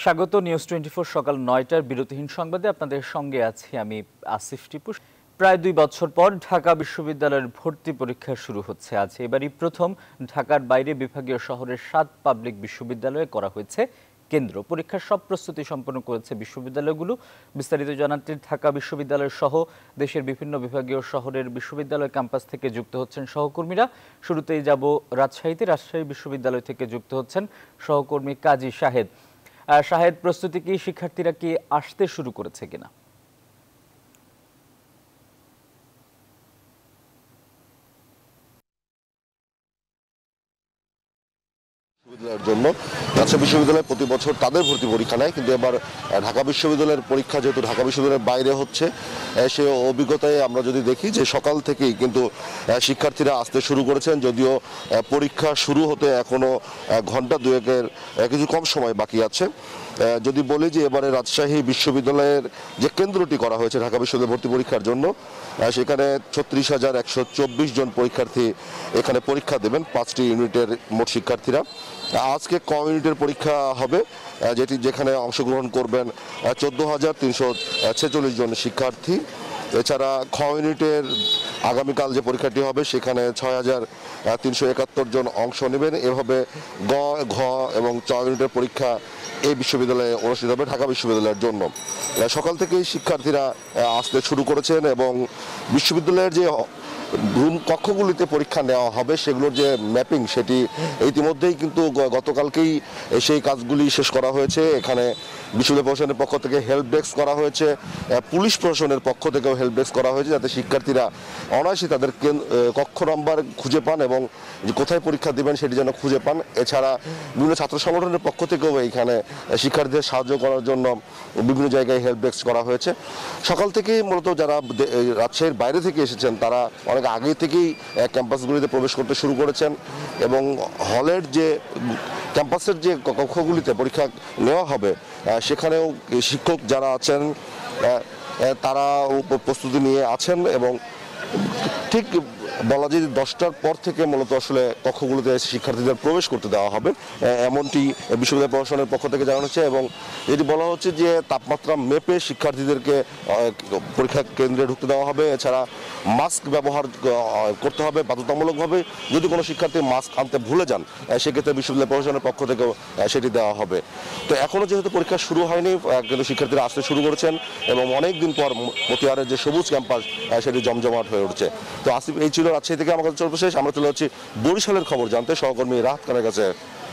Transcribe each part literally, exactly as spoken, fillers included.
স্বাগত news twenty four সকাল নয়টার বিরতিহীন সংবাদে আপনাদের সঙ্গে আছি আমি আসিফ টিপু। প্রায় দুই বছর পর ঢাকা বিশ্ববিদ্যালয়ের ভর্তি পরীক্ষা শুরু হচ্ছে আজ। এবারই প্রথম ঢাকার বাইরে বিভাগীয় শহরের সাত পাবলিক বিশ্ববিদ্যালয়ে করা হয়েছে কেন্দ্র। পরীক্ষার সব প্রস্তুতি সম্পন্ন করেছে বিশ্ববিদ্যালয়গুলো। বিস্তারিত জানাতে ঢাকা বিশ্ববিদ্যালয় সহ দেশের বিভিন্ন বিভাগীয় শহরের বিশ্ববিদ্যালয় ক্যাম্পাস থেকে যুক্ত হচ্ছেন সহকর্মীরা। শুরুতেই যাব রাজশাহীতে। রাজশাহী বিশ্ববিদ্যালয় থেকে যুক্ত হচ্ছেন সহকর্মী কাজী শাহেদ। শাহেদ, প্রস্তুতি কি, শিক্ষার্থীরা কি আসতে শুরু করেছে কিনা? বিশ্ববিদ্যালয়ের জন্য রাজশাহী বিশ্ববিদ্যালয় প্রতি বছর তাদের ভর্তি পরীক্ষা নেয়, কিন্তু এবার ঢাকা বিশ্ববিদ্যালয়ের পরীক্ষা যেহেতু ঢাকা বিশ্ববিদ্যালয়ের বাইরে হচ্ছে, সে অভিজ্ঞতায় আমরা যদি দেখি যে সকাল থেকেই কিন্তু শিক্ষার্থীরা আসতে শুরু করেছেন। যদিও পরীক্ষা শুরু হতে এখনো ঘন্টা দুয়েকের কিছু কম সময় বাকি আছে। যদি বলি যে এবারে রাজশাহী বিশ্ববিদ্যালয়ের যে কেন্দ্রটি করা হয়েছে ঢাকা বিশ্ববিদ্যালয় ভর্তি পরীক্ষার জন্য, সেখানে ছত্রিশ হাজার একশো চব্বিশ জন পরীক্ষার্থী এখানে পরীক্ষা দেবেন, পাঁচটি ইউনিটের মোট শিক্ষার্থীরা। আজকে ক ইউনিটের পরীক্ষা হবে, যেটি যেখানে অংশগ্রহণ করবেন চোদ্দ হাজার তিনশো ছেচল্লিশ জন শিক্ষার্থী। এছাড়া খ ইউনিটের আগামীকাল যে পরীক্ষাটি হবে সেখানে ছয় হাজার তিনশো একাত্তর জন অংশ নেবেন। এভাবে গ, ঘ এবং চ ইউনিটের পরীক্ষা এই বিশ্ববিদ্যালয়ে অনুষ্ঠিত হবে ঢাকা বিশ্ববিদ্যালয়ের জন্য। সকাল থেকেই শিক্ষার্থীরা আসতে শুরু করেছেন এবং বিশ্ববিদ্যালয়ের যে রুম কক্ষগুলিতে পরীক্ষা নেওয়া হবে সেগুলোর যে ম্যাপিং সেটি ইতিমধ্যেই কিন্তু গতকালকেই সেই কাজগুলি শেষ করা হয়েছে। এখানে বিশ্ববিদ্যালয় প্রশাসনের পক্ষ থেকে হেল্প ডেস্ক করা হয়েছে, পুলিশ প্রশাসনের পক্ষ থেকেও হেল্প ডেস্ক করা হয়েছে, যাতে শিক্ষার্থীরা অনায়াসে তাদের কক্ষ নাম্বার খুঁজে পান এবং কোথায় পরীক্ষা দেবেন সেটি যেন খুঁজে পান। এছাড়া বিভিন্ন ছাত্র সংগঠনের পক্ষ থেকেও এখানে শিক্ষার্থীদের সাহায্য করার জন্য বিভিন্ন জায়গায় হেল্প ডেস্ক করা হয়েছে। সকাল থেকেই মূলত যারা রাজশাহীর বাইরে থেকে এসেছেন তারা অনেক আগে থেকেই ক্যাম্পাসগুলিতে প্রবেশ করতে শুরু করেছেন এবং হলের যে ক্যাম্পাসের যে কক্ষগুলিতে পরীক্ষা নেওয়া হবে সেখানেও শিক্ষক যারা আছেন তারা প্রস্তুতি নিয়ে আছেন এবং ঠিক বলা যায় দশটার পর থেকে মূলত আসলে কক্ষগুলোতে শিক্ষার্থীদের প্রবেশ করতে দেওয়া হবে, এমনটি বিশ্ববিদ্যালয় প্রশাসনের পক্ষ থেকে জানানো হচ্ছে। এবং এটি বলা হচ্ছে যে তাপমাত্রা মেপে শিক্ষার্থীদেরকে পরীক্ষা কেন্দ্রে ঢুকতে দেওয়া হবে। এছাড়া মাস্ক ব্যবহার করতে হবে বাধ্যতামূলকভাবে। যদি কোনো শিক্ষার্থী মাস্ক আনতে ভুলে যান সেক্ষেত্রে বিশ্ববিদ্যালয় প্রশাসনের পক্ষ থেকেও সেটি দেওয়া হবে। তো এখনও যেহেতু পরীক্ষা শুরু হয়নি, কিন্তু শিক্ষার্থীরা আসতে শুরু করেছেন এবং অনেক দিন পর মতিয়ারের যে সবুজ ক্যাম্পাস সেটি জমজমাট হয়ে উঠছে। তো আসিফ, এই ছিল রাজশাহী থেকে আমার কাছে সর্বশেষ। আমরা চলে যাচ্ছি বরিশালের খবর জানতে সহকর্মী রাহাত খানের কাছে।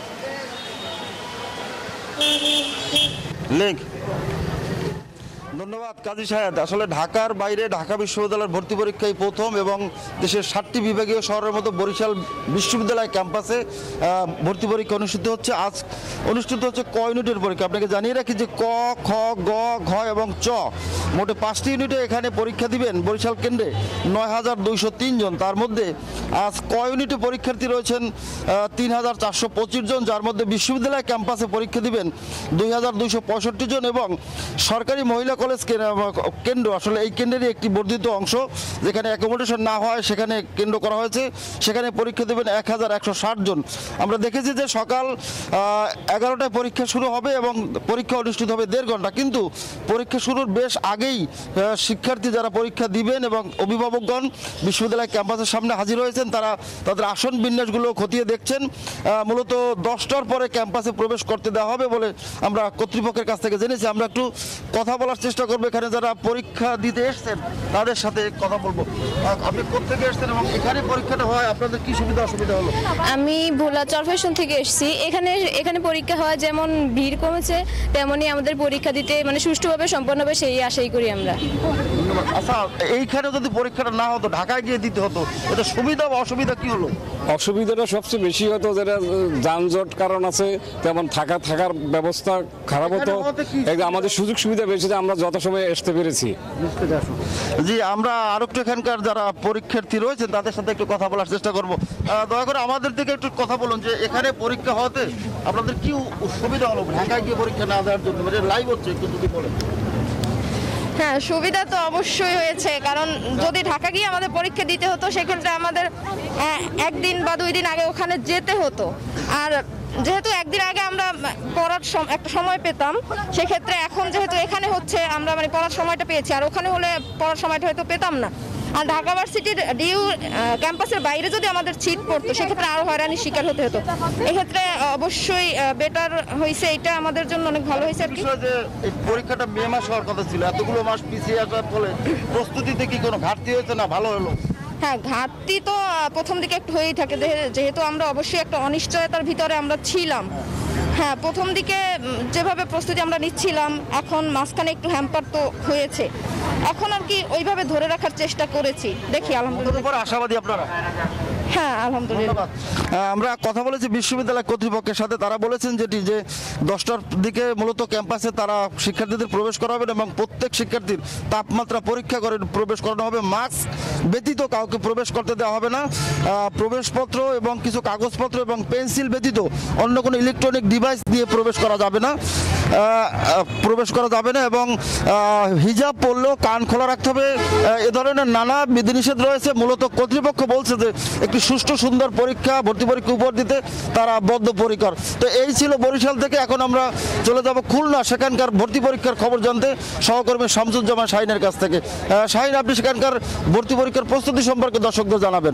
ধন্যবাদ কাজী সাহেব। আসলে ঢাকার বাইরে ঢাকা বিশ্ববিদ্যালয়ের ভর্তি পরীক্ষায় প্রথম এবং দেশের ষাটটি বিভাগীয় শহরের মতো বরিশাল বিশ্ববিদ্যালয় ক্যাম্পাসে ভর্তি পরীক্ষা অনুষ্ঠিত হচ্ছে। আজ অনুষ্ঠিত হচ্ছে ক ইউনিটের পরীক্ষা। আপনাকে জানিয়ে রাখি যে ক, খ, গ, ঘ এবং চ মোটে পাঁচটি ইউনিটে এখানে পরীক্ষা দিবেন বরিশাল কেন্দ্রে নয় হাজার দুইশো তিন জন। তার মধ্যে আজ ক ইউনিটে পরীক্ষার্থী রয়েছেন তিন হাজার চারশো পঁচিশ জন, যার মধ্যে বিশ্ববিদ্যালয় ক্যাম্পাসে পরীক্ষা দিবেন দুই হাজার দুইশো পঁয়ষট্টি জন এবং সরকারি মহিলা কলেজ কেন্দ্র আসলে এই কেন্দ্রেরই একটি বর্ধিত অংশ, যেখানে অ্যাকোমোডেশন না হয় সেখানে কেন্দ্র করা হয়েছে, সেখানে পরীক্ষা দেবেন এক হাজার একশো ষাট জন। আমরা দেখেছি যে সকাল এগারোটায় পরীক্ষা শুরু হবে এবং পরীক্ষা অনুষ্ঠিত হবে দেড় ঘন্টা, কিন্তু পরীক্ষা শুরুর বেশ আগেই শিক্ষার্থী যারা পরীক্ষা দিবেন এবং অভিভাবকগণ বিশ্ববিদ্যালয় ক্যাম্পাসের সামনে হাজির হয়েছেন। তারা তাদের আসন বিন্যাসগুলো খতিয়ে দেখছেন। মূলত দশটার পরে ক্যাম্পাসে প্রবেশ করতে দেওয়া হবে বলে আমরা কর্তৃপক্ষের কাছ থেকে জেনেছি। আমরা একটু কথা বলার চেষ্টা করবো এখানে যারা পরীক্ষা দিতে এসছেন তাদের সাথে কথা বলবো। আপনি কোথেকে এসছেন এবং এখানে পরীক্ষাটা হয় আপনাদের কি সুবিধা অসুবিধা হলো? আমি ভোলা চরফেশন থেকে এসেছি। এখানে এখানে পরীক্ষা হয়, যেমন ভিড় কমেছে তেমনই আমাদের পরীক্ষা দিতে মানে সুষ্ঠুভাবে সম্পন্ন হবে সেই আশাই করি আমরা। আচ্ছা, এইখানে যদি পরীক্ষাটা না হতো ঢাকায় গিয়ে দিতে হতো, এটা সুবিধা বা অসুবিধা কি হলো? অসুবিধাটা সবচেয়ে বেশি হতো যেটা যানজট কারণ আছে, তেমন থাকা থাকার ব্যবস্থা খারাপ হতো। আমাদের সুযোগ সুবিধা বেশি, আমরা যত সময় আসতে পেরেছি। জি, আমরা আরো একটু এখানকার যারা পরীক্ষার্থী রয়েছেন তাদের সাথে একটু কথা বলার চেষ্টা করব। দয়া করে আমাদের দিকে একটু কথা বলুন যে এখানে পরীক্ষা হতে আপনাদের কি সুবিধা হলো ঢাকায় গিয়ে পরীক্ষা না দেওয়ার জন্য? মানে লাইভ হচ্ছে, একটু যদি বলেন। হ্যাঁ, সুবিধা তো অবশ্যই হয়েছে, কারণ যদি ঢাকা গিয়ে আমাদের পরীক্ষা দিতে হতো সেক্ষেত্রে আমাদের একদিন বা দুই দিন আগে ওখানে যেতে হতো। আর যেহেতু একদিন আগে আমরা পড়ার একটা সময় পেতাম, সেক্ষেত্রে এখন যেহেতু এখানে হচ্ছে আমরা মানে পড়ার সময়টা পেয়েছি, আর ওখানে হলে পড়ার সময়টা হয়তো পেতাম না। আর ঢাকা ভার্সিটির ডিইউ ক্যাম্পাসের বাইরে যদি আমাদের সিট পড়তো সেক্ষেত্রে আরো হয়রানির শিকার হতে হতো। এক্ষেত্রে অবশ্যই বেটার হয়েছে, এটা আমাদের জন্য অনেক ভালো হয়েছে আর কি। পরীক্ষাটা মে মাস হওয়ার কথা ছিল, এতগুলো মাস পিছিয়ে আসার ফলে প্রস্তুতিতে কি কোনো ঘাটতি হয়েছে না ভালো হলো? হ্যাঁ, ঘাটতি তো প্রথম দিকে একটু হয়েই থাকে, যেহেতু আমরা অবশ্যই একটা অনিশ্চয়তার ভিতরে আমরা ছিলাম। হ্যাঁ, প্রথম দিকে যেভাবে প্রস্তুতি আমরা নিচ্ছিলাম, এখন মাঝখানে একটু হ্যাম্পার তো হয়েছে, এখন আর কি ওইভাবে ধরে রাখার চেষ্টা করেছি। দেখি আলহামদুলিল্লাহ। আশাবাদী আপনারা? হ্যাঁ, আলহামদুলিল্লাহ। আমরা কথা বলেছি বিশ্ববিদ্যালয় কর্তৃপক্ষের সাথে, তারা বলেছেন যেটি যে দশটার দিকে মূলত ক্যাম্পাসে তারা শিক্ষার্থীদের প্রবেশ করাবেন এবং প্রত্যেক শিক্ষার্থীর তাপমাত্রা পরীক্ষা করে প্রবেশ করানো হবে। মাস্ক ব্যতীত কাউকে প্রবেশ করতে দেওয়া হবে না। প্রবেশপত্র এবং কিছু কাগজপত্র এবং পেন্সিল ব্যতীত অন্য কোনো ইলেকট্রনিক ডিভাইস দিয়ে প্রবেশ করা যাবে না প্রবেশ করা যাবে না এবং হিজাব পরলেও কান খোলা রাখতে হবে। এ ধরনের নানা বিধিনিষেধ রয়েছে। মূলত কর্তৃপক্ষ বলছে যে একটি সুষ্ঠু সুন্দর পরীক্ষা, ভর্তি পরীক্ষা উপহার দিতে তারা বদ্ধপরিকর। তো এই ছিল বরিশাল থেকে। এখন আমরা চলে যাব খুলনা, সেখানকার ভর্তি পরীক্ষার খবর জানতে সহকর্মী শামসুজ্জামান শাহিনের কাছ থেকে। শাহিন, আপনি সেখানকার ভর্তি পরীক্ষার প্রস্তুতি সম্পর্কে দর্শকদের জানাবেন।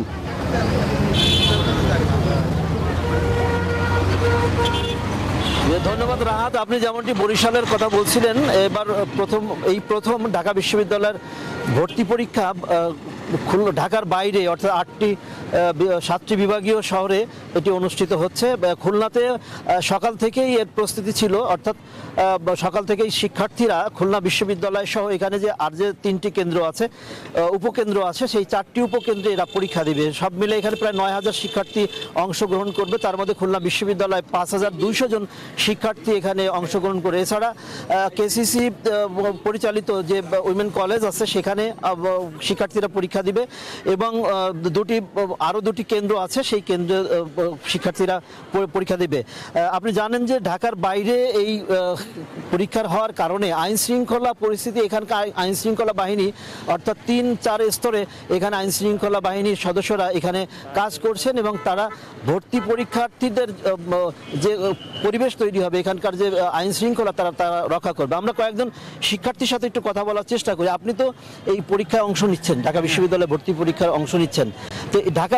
ধন্যবাদ রাহাত। আপনি যেমনটি বরিশালের কথা বলছিলেন, এবার প্রথম এই প্রথম ঢাকা বিশ্ববিদ্যালয়ের ভর্তি পরীক্ষা ঢাকার বাইরে অর্থাৎ আটটি সাতটি বিভাগীয় শহরে এটি অনুষ্ঠিত হচ্ছে। খুলনাতে সকাল থেকেই এর প্রস্তুতি ছিল, অর্থাৎ সকাল থেকেই শিক্ষার্থীরা খুলনা বিশ্ববিদ্যালয় সহ এখানে যে আর যে তিনটি কেন্দ্র আছে, উপকেন্দ্র আছে, সেই চারটি উপকেন্দ্রে এরা পরীক্ষা দেবে। সব মিলে এখানে প্রায় নয় হাজার শিক্ষার্থী অংশগ্রহণ করবে। তার মধ্যে খুলনা বিশ্ববিদ্যালয় পাঁচ হাজার দুইশো জন শিক্ষার্থী এখানে অংশগ্রহণ করে। এছাড়া কেসিসি পরিচালিত যে উইমেন কলেজ আছে সেখানে শিক্ষার্থীরা পরীক্ষা দিবে এবং দুটি আরও দুটি কেন্দ্র আছে, সেই কেন্দ্রে শিক্ষার্থীরা পরীক্ষা দেবে। আপনি জানেন যে ঢাকার বাইরে এই পরীক্ষার হওয়ার কারণে আইন শৃঙ্খলা পরিস্থিতি, এখানকার আইন শৃঙ্খলা বাহিনী অর্থাৎ তিন চার স্তরে এখানে আইন শৃঙ্খলা বাহিনীর সদস্যরা এখানে কাজ করছেন এবং তারা ভর্তি পরীক্ষার্থীদের যে পরিবেশ তৈরি হবে, এখানকার যে আইন শৃঙ্খলা তারা তারা রক্ষা করবে। আমরা কয়েকজন শিক্ষার্থীর সাথে একটু কথা বলার চেষ্টা করি। আপনি তো এই পরীক্ষায় অংশ নিচ্ছেন, ঢাকা বিশ্ববিদ্যালয়ে ভর্তি পরীক্ষার অংশ নিচ্ছেন, তো ঢাকার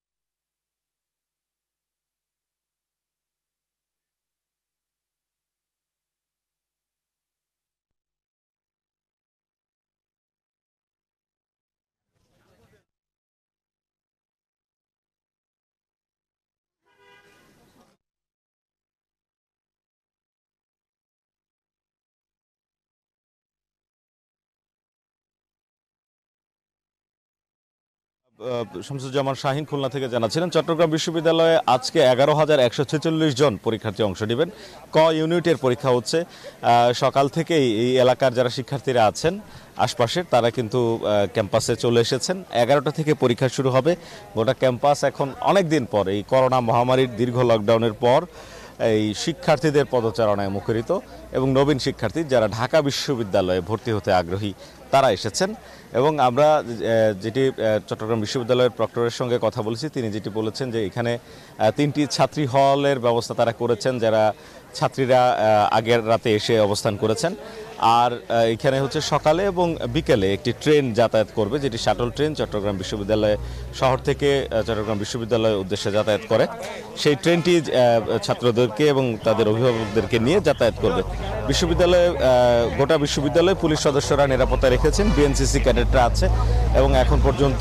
শামসুজ্জামান শাহিন খুলনা থেকে জানাচ্ছিলেন। চট্টগ্রাম বিশ্ববিদ্যালয়ে আজকে এগারো হাজার একশো ছেচল্লিশ জন পরীক্ষার্থী অংশ নেবেন। ক ইউনিটের পরীক্ষা হচ্ছে। সকাল থেকেই এই এলাকার যারা শিক্ষার্থীরা আছেন আশপাশের, তারা কিন্তু ক্যাম্পাসে চলে এসেছেন। এগারোটা থেকে পরীক্ষা শুরু হবে। গোটা ক্যাম্পাস এখন অনেক দিন পর, এই করোনা মহামারীর দীর্ঘ লকডাউনের পর এই শিক্ষার্থীদের পদচারণায় মুখরিত এবং নবীন শিক্ষার্থী যারা ঢাকা বিশ্ববিদ্যালয়ে ভর্তি হতে আগ্রহী তারা এসেছেন। এবং আমরা যেটি চট্টগ্রাম বিশ্ববিদ্যালয়ের প্রক্টরের সঙ্গে কথা বলেছি, তিনি যেটি বলেছেন যে এখানে তিনটি ছাত্রী হলের ব্যবস্থা তারা করেছেন, যারা ছাত্রীরা আগের রাতে এসে অবস্থান করেছেন। আর এখানে হচ্ছে সকালে এবং বিকেলে একটি ট্রেন যাতায়াত করবে, যেটি শাটল ট্রেন চট্টগ্রাম বিশ্ববিদ্যালয় শহর থেকে চট্টগ্রাম বিশ্ববিদ্যালয়ের উদ্দেশ্যে যাতায়াত করে। সেই ট্রেনটি ছাত্রদেরকে এবং তাদের অভিভাবকদেরকে নিয়ে যাতায়াত করবে। বিশ্ববিদ্যালয়ে গোটা বিশ্ববিদ্যালয়ে পুলিশ সদস্যরা নিরাপত্তা রেখেছেন, বিএনসিসি ক্যাডেটরা আছে এবং এখন পর্যন্ত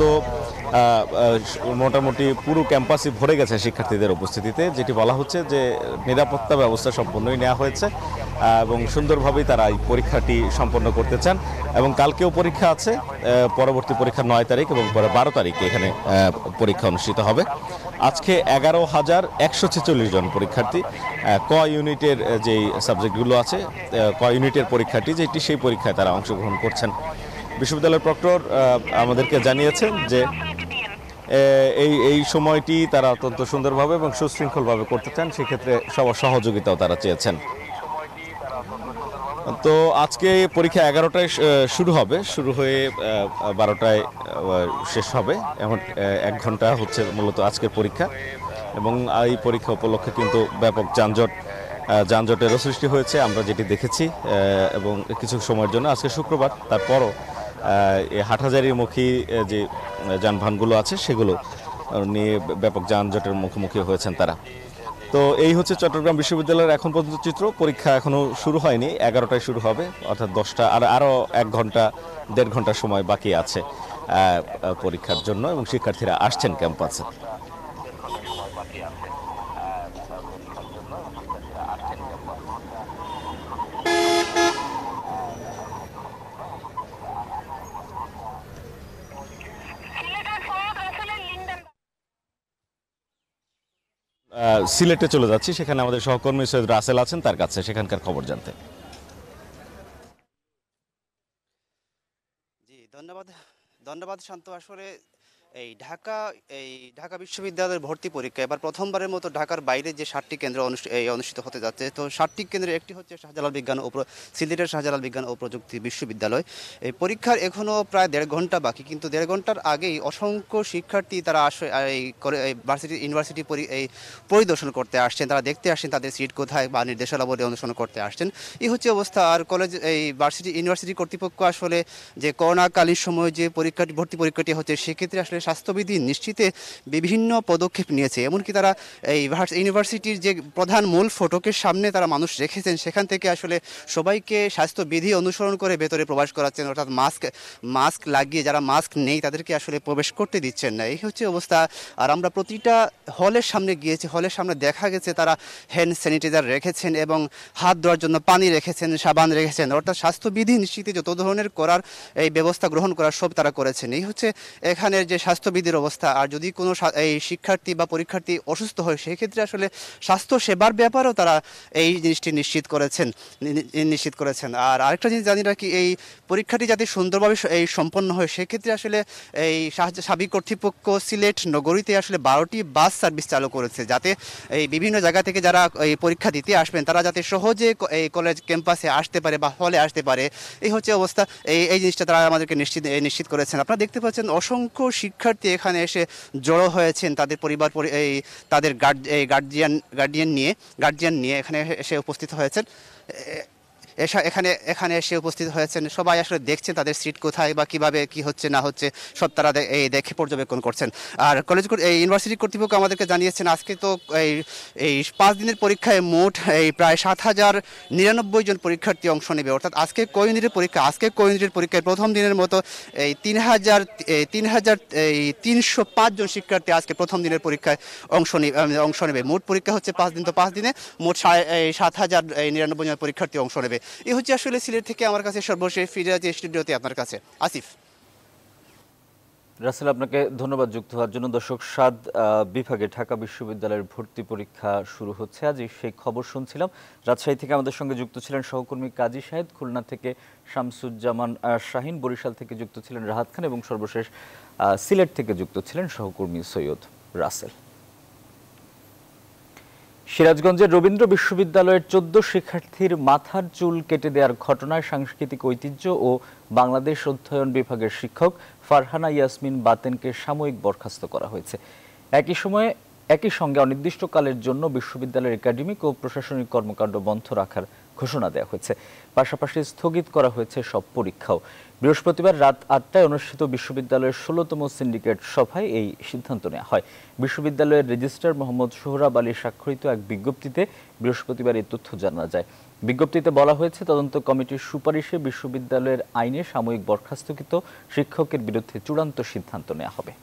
মোটামুটি পুরো ক্যাম্পাসই ভরে গেছে শিক্ষার্থীদের উপস্থিতিতে। যেটি বলা হচ্ছে যে নিরাপত্তা ব্যবস্থা সম্পূর্ণই নেওয়া হয়েছে এবং সুন্দরভাবেই তারা এই পরীক্ষাটি সম্পন্ন করতে চান। এবং কালকেও পরীক্ষা আছে, পরবর্তী পরীক্ষা নয় তারিখ এবং পরে বারো তারিখে এখানে পরীক্ষা অনুষ্ঠিত হবে। আজকে এগারো হাজার একশো ছেচল্লিশ জন পরীক্ষার্থী ক ইউনিটের যেই সাবজেক্টগুলো আছে, ক ইউনিটের পরীক্ষাটি যেটি, সেই পরীক্ষায় তারা অংশগ্রহণ করছেন। বিশ্ববিদ্যালয়ের প্রক্টর আমাদেরকে জানিয়েছেন যে এই এই সময়টি তারা অত্যন্ত সুন্দরভাবে এবং সুশৃঙ্খলভাবে করতে চান, সেক্ষেত্রে সবার সহযোগিতাও তারা চেয়েছেন। তো আজকে পরীক্ষা এগারোটায় শুরু হবে, শুরু হয়ে বারোটায় শেষ হবে। এমন এক ঘন্টা হচ্ছে মূলত আজকের পরীক্ষা। এবং এই পরীক্ষা উপলক্ষে কিন্তু ব্যাপক যানজট যানজটেরও সৃষ্টি হয়েছে আমরা যেটি দেখেছি এবং কিছু সময়ের জন্য আজকে শুক্রবার তারপরও এই হাটহাজারীমুখী যে যানবাহনগুলো আছে সেগুলো নিয়ে ব্যাপক যানজটের মুখোমুখি হয়েছেন তারা। তো এই হচ্ছে চট্টগ্রাম বিশ্ববিদ্যালয়ের এখন পর্যন্ত চিত্র। পরীক্ষা এখনো শুরু হয়নি, এগারোটায় শুরু হবে, অর্থাৎ দশটা আর আরও এক ঘন্টা দেড় ঘন্টা সময় বাকি আছে পরীক্ষার জন্য এবং শিক্ষার্থীরা আসছেন ক্যাম্পাসে। সিলেটে চলে যাচ্ছি, সেখানে আমাদের সহকর্মী সৈয়দ রাসেল আছেন, তার কাছে সেখানকার খবর জানতে। জি ধন্যবাদ ধন্যবাদ শান্ত। আসলে এই ঢাকা এই ঢাকা বিশ্ববিদ্যালয়ের ভর্তি পরীক্ষা এবার প্রথমবারের মতো ঢাকার বাইরে যে ষাটটি কেন্দ্র অনুষ্ঠিত হতে যাচ্ছে, তো ষাটটি কেন্দ্রের একটি হচ্ছে শাহজালাল বিজ্ঞান ও সিলেটের শাহজালাল বিজ্ঞান ও প্রযুক্তি বিশ্ববিদ্যালয়। এই পরীক্ষার এখনও প্রায় দেড় ঘন্টা বাকি, কিন্তু দেড় ঘন্টার আগেই অসংখ্য শিক্ষার্থী তারা আসে এই ভার্সিটি ইউনিভার্সিটি এই পরিদর্শন করতে আসছেন, তারা দেখতে আসছেন তাদের সিট কোথায় বা নির্দেশাবলী অনুসরণ করতে আসছেন। এই হচ্ছে অবস্থা। আর কলেজ এই ভার্সিটি ইউনিভার্সিটি কর্তৃপক্ষ আসলে যে করোনাকালীন সময় যে পরীক্ষাটি ভর্তি পরীক্ষাটি হচ্ছে সেক্ষেত্রে আসলে স্বাস্থ্যবিধি নিশ্চিতে বিভিন্ন পদক্ষেপ নিয়েছে। এমনকি তারা এই ইউনিভার্সিটির যে প্রধান মূল ফটকের সামনে তারা মানুষ রেখেছেন, সেখান থেকে আসলে সবাইকে স্বাস্থ্যবিধি অনুসরণ করে ভেতরে প্রবেশ করাচ্ছেন, অর্থাৎ মাস্ক মাস্ক লাগিয়ে যারা মাস্ক নেই তাদেরকে আসলে প্রবেশ করতে দিচ্ছেন না। এই হচ্ছে অবস্থা। আর আমরা প্রতিটা হলের সামনে গিয়েছি, হলের সামনে দেখা গেছে তারা হ্যান্ড স্যানিটাইজার রেখেছেন এবং হাত ধোয়ার জন্য পানি রেখেছেন, সাবান রেখেছেন, অর্থাৎ স্বাস্থ্যবিধি নিশ্চিতে যত ধরনের করার এই ব্যবস্থা গ্রহণ করার সব তারা করেছেন। এই হচ্ছে এখানের যে স্বাস্থ্যবিধির অবস্থা। আর যদি কোনো এই শিক্ষার্থী বা পরীক্ষার্থী অসুস্থ হয় সেক্ষেত্রে আসলে স্বাস্থ্য সেবার ব্যাপারেও তারা এই জিনিসটি নিশ্চিত করেছেন নিশ্চিত করেছেন আর আরেকটা জিনিস জানি রাখি, এই পরীক্ষাটি যাতে সুন্দরভাবে এই সম্পন্ন হয় সেক্ষেত্রে আসলে এই সাবিক কর্তৃপক্ষ সিলেট নগরীতে আসলে বারোটি বাস সার্ভিস চালু করেছে, যাতে এই বিভিন্ন জায়গা থেকে যারা এই পরীক্ষা দিতে আসবেন তারা যাতে সহজে এই কলেজ ক্যাম্পাসে আসতে পারে বা হলে আসতে পারে। এই হচ্ছে অবস্থা। এই এই জিনিসটা তারা আমাদেরকে নিশ্চিত নিশ্চিত করেছেন। আপনারা দেখতে পাচ্ছেন অসংখ্য শিক্ষার্থী এখানে এসে জড়ো হয়েছেন তাদের পরিবার এই তাদের গার্জিয়ান গার্ডিয়ান নিয়ে গার্জিয়ান নিয়ে এখানে এসে উপস্থিত হয়েছেন এখানে এখানে এসে উপস্থিত হয়েছেন। সবাই আসলে দেখছেন তাদের সিট কোথায় বা কিভাবে কি হচ্ছে না হচ্ছে সব তারা এই দেখে পর্যবেক্ষণ করছেন। আর কলেজ এই ইউনিভার্সিটি কর্তৃপক্ষ আমাদেরকে জানিয়েছেন আজকে তো এই এই পাঁচ দিনের পরীক্ষায় মোট এই প্রায় সাত হাজার নিরানব্বই জন পরীক্ষার্থী অংশ নেবে, অর্থাৎ আজকে কো-ইউনিটের পরীক্ষা আজকে কো-ইউনিটের পরীক্ষায় প্রথম দিনের মতো এই তিন হাজার তিন হাজার এই তিনশো পাঁচ জন শিক্ষার্থী আজকে প্রথম দিনের পরীক্ষায় অংশ নেবে অংশ নেবে মোট পরীক্ষা হচ্ছে পাঁচ দিন, তো পাঁচ দিনে মোট সাত হাজার নিরানব্বই জন পরীক্ষার্থী অংশ নেবে। এই হচ্ছে আসলে সিলেট থেকে আমার কাছে সর্বশেষ ফিরে আছে স্টুডিওতে আপনার কাছে আসিফ। রাসেল, আপনাকে ধন্যবাদ যুক্ত হওয়ার জন্য। দর্শক, সাত বিভাগে ঢাকা বিশ্ববিদ্যালয়ের ভর্তি পরীক্ষা শুরু হচ্ছে আজ, সেই খবর শুনছিলাম। রাজশাহী থেকে আমাদের সঙ্গে যুক্ত ছিলেন সহকর্মী কাজী শাহেদ, খুলনা থেকে শামসুজ্জামান শাহিন, বরিশাল থেকে যুক্ত ছিলেন রাহাত খান এবং সর্বশেষ সিলেট থেকে যুক্ত ছিলেন সহকর্মী সৈয়দ রাসেল। সিরাজগঞ্জের রবীন্দ্র বিশ্ববিদ্যালয়ের চোদ্দ শিক্ষার্থীর মাথার চুল কেটে দেওয়ার ঘটনায় সাংস্কৃতিক ঐতিহ্য ও বাংলাদেশ অধ্যয়ন বিভাগের শিক্ষক ফারহানা ইয়াসমিন বাতেনকে সাময়িক বরখাস্ত করা হয়েছে। একই সময়ে একই সঙ্গে অনির্দিষ্টকালের জন্য বিশ্ববিদ্যালয়ের একাডেমিক ও প্রশাসনিক কর্মকাণ্ড বন্ধ রাখার ঘোষণা দেওয়া হয়েছে। পাশাপাশি স্থগিত করা হয়েছে সব পরীক্ষাও। বৃহস্পতিবার রাত আটটায় অনুষ্ঠিত বিশ্ববিদ্যালয়ের ষোলোতম সিন্ডিকেট সভায় এই সিদ্ধান্ত নেওয়া হয়। বিশ্ববিদ্যালয়ের রেজিস্ট্রার মোহাম্মদ সোহরাব আলী স্বাক্ষরিত এক বিজ্ঞপ্তিতে বৃহস্পতিবার এই তথ্য জানা যায়। বিজ্ঞপ্তিতে বলা হয়েছে, তদন্ত কমিটির সুপারিশে বিশ্ববিদ্যালয়ের আইনে সাময়িক বরখাস্তকৃত শিক্ষকের বিরুদ্ধে চূড়ান্ত সিদ্ধান্ত নেওয়া হবে।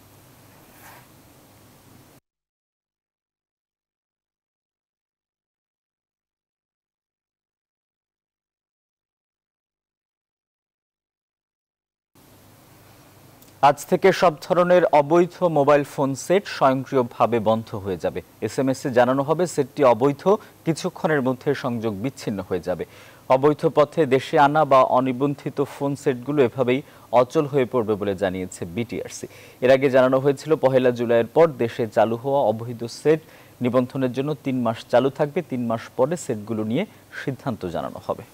আজ থেকে সব ধরনের অবৈধ মোবাইল ফোন সেট স্বয়ংক্রিয়ভাবে বন্ধ হয়ে যাবে। এস এম এস এ জানানো হবে সেটটি অবৈধ, কিছুক্ষণের মধ্যে সংযোগ বিচ্ছিন্ন হয়ে যাবে। অবৈধ পথে দেশে আনা বা অনিবন্ধিত ফোন সেটগুলো এভাবেই অচল হয়ে পড়বে বলে জানিয়েছে বিটিআরসি। এর আগে জানানো হয়েছিল পহেলা জুলাইয়ের পর দেশে চালু হওয়া অবৈধ সেট নিবন্ধনের জন্য তিন মাস চালু থাকবে। তিন মাস পরে সেটগুলো নিয়ে সিদ্ধান্ত জানানো হবে।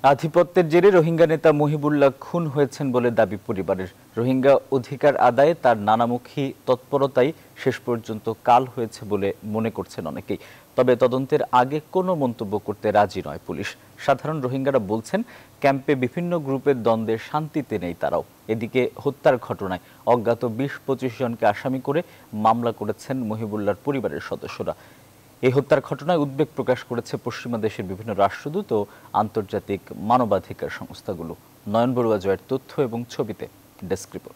আধিপত্যের জেরে রোহিঙ্গা নেতা মহিবুল্লাহ খুন হয়েছেন বলে দাবি পরিবারের। রোহিঙ্গা অধিকার আদায়ে তার নানামুখী তৎপরতাই শেষ পর্যন্ত কাল হয়েছে বলে মনে করছেন অনেকেই। তবে তদন্তের আগে কোনো মন্তব্য করতে রাজি নয় পুলিশ। সাধারণ রোহিঙ্গারা বলছেন, ক্যাম্পে বিভিন্ন গ্রুপের দ্বন্দ্বে শান্তিতে নেই তারাও। এদিকে হত্যার ঘটনায় অজ্ঞাত বিশ পঁচিশ জনকে আসামি করে মামলা করেছেন মহিবুল্লাহর পরিবারের সদস্যরা। এই হত্যার ঘটনায় উদ্বেগ প্রকাশ করেছে পশ্চিমা দেশের বিভিন্ন রাষ্ট্রদূত ও আন্তর্জাতিক মানবাধিকার সংস্থাগুলো। নয়ন বড়ুয়া জয়ের তথ্য এবং ছবিতে ডেস্ক রিপোর্ট।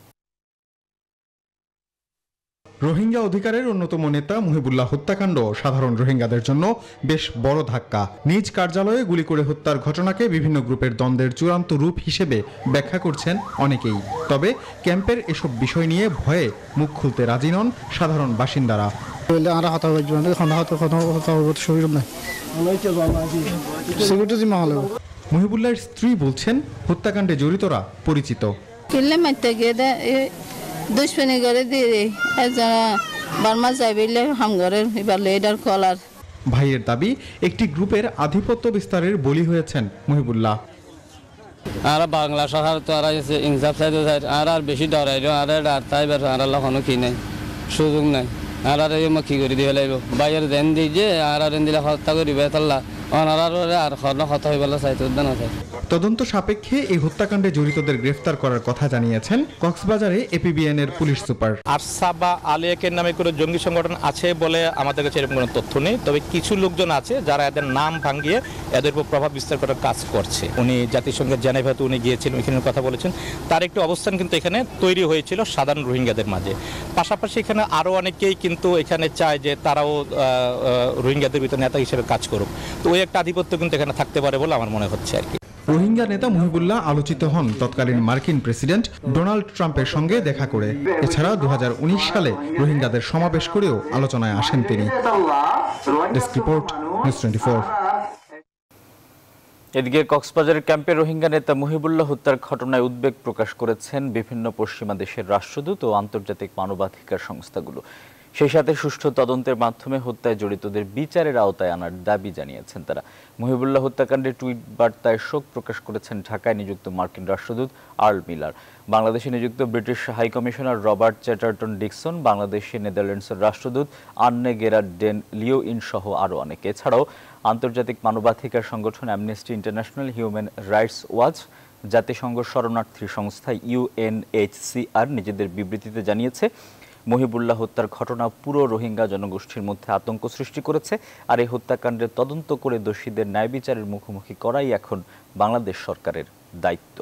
রোহিঙ্গা অধিকারের অন্যতম নেতা মহিবুল্লাহ হত্যাকাণ্ড সাধারণ রোহিঙ্গাদের জন্য বেশ বড় ধাক্কা। নিজ কার্যালয়ে গুলি করে হত্যার ঘটনাকে বিভিন্ন গ্রুপের দ্বন্দ্বের চূড়ান্ত রূপ হিসেবে ব্যাখ্যা করছেন অনেকেই। তবে ক্যাম্পের এসব বিষয় নিয়ে ভয়ে মুখ খুলতে রাজি নন সাধারণ বাসিন্দারা। মহিবুল্লাহর স্ত্রী বলছেন, হত্যাকাণ্ডে জড়িতরা পরিচিত। দুশ্মনী করে দিয়ে বার্মা যাইলে হামগরের এবার লেডার কলার। ভাইয়ের দাবি, একটি গ্রুপের আধিপত্য বিস্তারের বলি হয়েছেন মহিবুল্লাহ। আর বাংলা সরকার তো আর ইনসাফ চাইতে চাই আর আর বেশি ডরাইল আর আর তাই বের আর কোনো কি নাই, সুযোগ নাই। আর আর কি করে দিয়ে লাগবে বাইরের দেন দিই যে আর আর দিলে হত্যা করিবে তাল্লা আর কথা হয়ে গেল চাইতে না চাই। তদন্ত সাপেক্ষে এই হত্যাকাণ্ডে জড়িতদের গ্রেফতার করার কথা জানিয়েছেন কক্সবাজারে এপিবিএন এর পুলিশ সুপার। আরসা বা আলিয়াকের নামে কোনো জঙ্গি সংগঠন আছে বলে আমাদের কাছে এরকম কোনো তথ্য নেই। তবে কিছু লোকজন আছে যারা এদের নাম ভাঙিয়ে এদের উপর প্রভাব বিস্তার করার কাজ করছে। উনি জাতিসংঘের জেনেভাতে উনি গিয়েছিলেন, এখানে কথা বলেছেন। তার একটি অবস্থান কিন্তু এখানে তৈরি হয়েছিল সাধারণ রোহিঙ্গাদের মাঝে। পাশাপাশি এখানে আরও অনেকেই কিন্তু এখানে চায় যে তারাও রোহিঙ্গাদের ভিতরে নেতা হিসেবে কাজ করুক। তো ওই একটা আধিপত্য কিন্তু এখানে থাকতে পারে বলে আমার মনে হচ্ছে আর কি। রোহিঙ্গা নেতা মহিবুল্লাহ আলোচিত হন তৎকালীন মার্কিন প্রেসিডেন্ট ডোনাল্ড ট্রাম্পের সঙ্গে দেখা করে। এছাড়া দু হাজার উনিশ সালে রোহিঙ্গাদের সমাবেশ করেও আলোচনায় আসেন তিনি। Desk report, news twenty four. এদিকে কক্সবাজারের ক্যাম্পে রোহিঙ্গা নেতা মহিবুল্লাহ হত্যার ঘটনায় উদ্বেগ প্রকাশ করেছেন বিভিন্ন পশ্চিমা দেশের রাষ্ট্রদূত ও আন্তর্জাতিক মানবাধিকার সংস্থাগুলো। সেই সাথে সুষ্ঠু তদন্তের মাধ্যমে হত্যায় জড়িতদের বিচারের আওতায় আনার দাবি জানিয়েছেন তারা। মহিবুল্লাহ হত্যাকাণ্ডে টুইট বার্তায় শোক প্রকাশ করেছেন ঢাকায় নিযুক্ত মার্কিন রাষ্ট্রদূত আর্ল মিলার, বাংলাদেশে নিযুক্ত British high commissioner Robert Chatterton Dickson, বাংলাদেশে নেদারল্যান্ডসের রাষ্ট্রদূত আন্নে গেরার্ড ডেন লিও ইন সহ আরও অনেকে। এছাড়াও আন্তর্জাতিক মানবাধিকার সংগঠন Amnesty International, Human Rights Watch, জাতিসংঘ শরণার্থী সংস্থা ইউএনএইচসিআর নিজেদের বিবৃতিতে জানিয়েছে, মহিবুল্লাহ হত্যার ঘটনা পুরো রোহিঙ্গা জনগোষ্ঠীর মধ্যে আতঙ্ক সৃষ্টি করেছে। আর এই হত্যাকাণ্ডের তদন্ত করে দোষীদের ন্যায় বিচারের মুখোমুখি করাই এখন বাংলাদেশ সরকারের দায়িত্ব।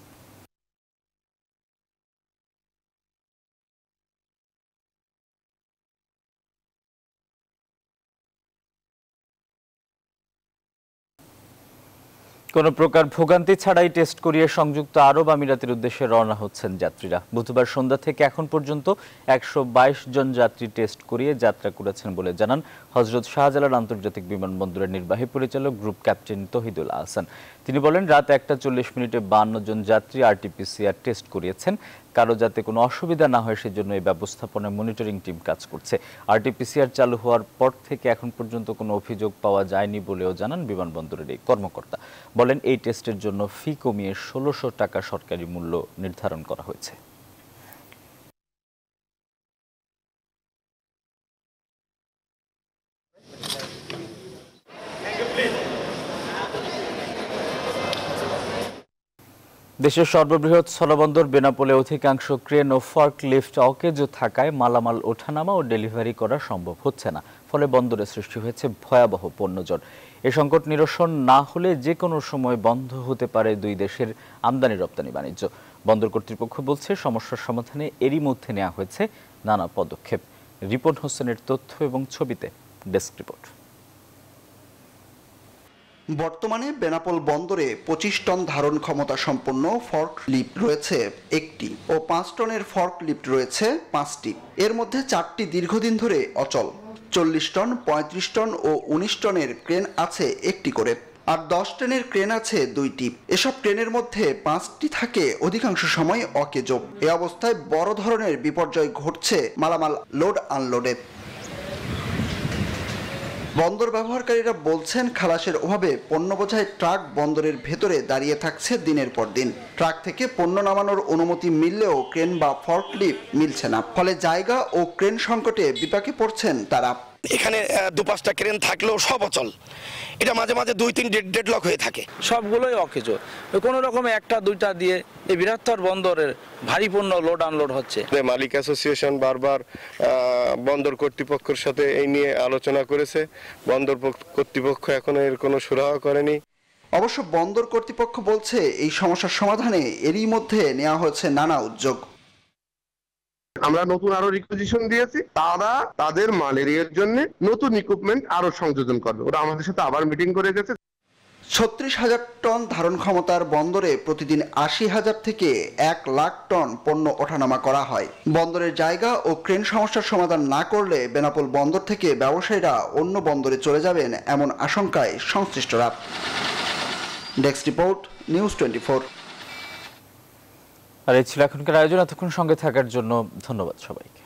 কোনো প্রকার ভোগান্তি ছাড়াই টেস্ট করিয়ে সংযুক্ত আরব আমিরাতের উদ্দেশ্যে রওনা হচ্ছেন যাত্রীরা। বুধবার সন্ধ্যা থেকে এখন পর্যন্ত একশো বাইশ জন যাত্রী টেস্ট করিয়ে যাত্রা করেছেন বলে জানান হজরত শাহজালাল আন্তর্জাতিক বিমানবন্দরের নির্বাহী পরিচালক গ্রুপ ক্যাপ্টেন তহিদুল আহসান। তিনি বলেন, রাত একটা চল্লিশ মিনিটে বান্ন জন যাত্রী আরটিপিসিআর টেস্ট করিয়েছেন। কারো যাতে কোনো অসুবিধা না হয় সেজন্য এই ব্যবস্থাপনায় মনিটরিং টিম কাজ করছে। আরটিপিসিআর চালু হওয়ার পর থেকে এখন পর্যন্ত কোনো অভিযোগ পাওয়া যায়নি বলেও জানান বিমানবন্দরের এই কর্মকর্তা। বলেন, এই টেস্টের জন্য ফি কমিয়ে ষোলোশো টাকা সরকারি মূল্য নির্ধারণ করা হয়েছে। দেশের সর্ববৃহৎ স্থলবন্দর বেনাপোলে অধিকাংশ ক্রেন ও ফর্ক লিফট অকেজ থাকায় মালামাল ওঠানামা ও ডেলিভারি করা সম্ভব হচ্ছে না। ফলে বন্দরে সৃষ্টি হয়েছে ভয়াবহ পণ্যজট। এ সংকট নিরসন না হলে যে কোনো সময় বন্ধ হতে পারে দুই দেশের আমদানি রপ্তানি বাণিজ্য। বন্দর কর্তৃপক্ষ বলছে, সমস্যার সমাধানে এরই মধ্যে নেওয়া হয়েছে নানা পদক্ষেপ। রিপন হোসেনের তথ্য এবং ছবিতে ডেস্ক রিপোর্ট। বর্তমানে বেনাপোল বন্দরে পঁচিশ টন ধারণ ক্ষমতা সম্পন্ন ফর্ক লিফট রয়েছে একটি ও পাঁচ টনের ফর্ক লিফট রয়েছে পাঁচটি। এর মধ্যে চারটি দীর্ঘদিন ধরে অচল। চল্লিশ টন, পঁয়ত্রিশ টন ও উনিশ টনের ক্রেন আছে একটি করে, আর দশ টনের ক্রেন আছে দুইটি। এসব ক্রেনের মধ্যে পাঁচটি থাকে অধিকাংশ সময় অকেজো। এ অবস্থায় বড় ধরনের বিপর্যয় ঘটছে মালামাল লোড আনলোডে। বন্দর ব্যবহারকারীরা বলছেন খালাসের অভাবে পণ্য বোঝাই ট্রাক বন্দরের ভেতরে দাঁড়িয়ে থাকছে দিনের পর দিন। ট্রাক থেকে পণ্য নামানোর অনুমতি মিললেও ক্রেন বা ফর্কলিফট মিলছে না, ফলে জায়গা ও ক্রেন সংকটে বিপাকে পড়ছেন তারা। এখানে দু পাঁচটা ক্রেন থাকলেও সব অচল, এটা মাঝে মাঝে দুই তিন ডেডলক হয়ে থাকে, সবগুলোই অকেজো। কোনো রকমে একটা দুইটা দিয়ে এই বৃহত্তর বন্দরের ভারী পণ্য লোড আনলোড হচ্ছে। মালিক অ্যাসোসিয়েশন বারবার বন্দর কর্তৃপক্ষের সাথে এই নিয়ে আলোচনা করেছে, বন্দর কর্তৃপক্ষ এখনো এর কোনো সুরাহা করেনি। অবশ্য বন্দর কর্তৃপক্ষ বলছে এই সমস্যার সমাধানে এরই মধ্যে নেওয়া হয়েছে নানা উদ্যোগ। আমরা নতুন আরো রিকুইজিশন দিয়েছি, তারা তাদের মালের এর জন্য নতুন ইকুইপমেন্ট আরো সংযোজন করবে। ওরা আমাদের সাথে আবার মিটিং করে গেছে। ছত্রিশ হাজার টন ধারণ ক্ষমতার বন্দরে প্রতিদিন আশি হাজার থেকে এক লাখ টন পণ্য ওঠানামা করা হয়। বন্দরের জায়গা ও ক্রেন সমস্যার সমাধান না করলে বেনাপোল বন্দর থেকে ব্যবসায়ীরা অন্য বন্দরে চলে যাবেন এমন আশঙ্কায় সংশ্লিষ্টরা। Desk report, news twenty four. আর এই ছিল এখনকার আয়োজন। এতক্ষণ সঙ্গে থাকার জন্য ধন্যবাদ সবাইকে।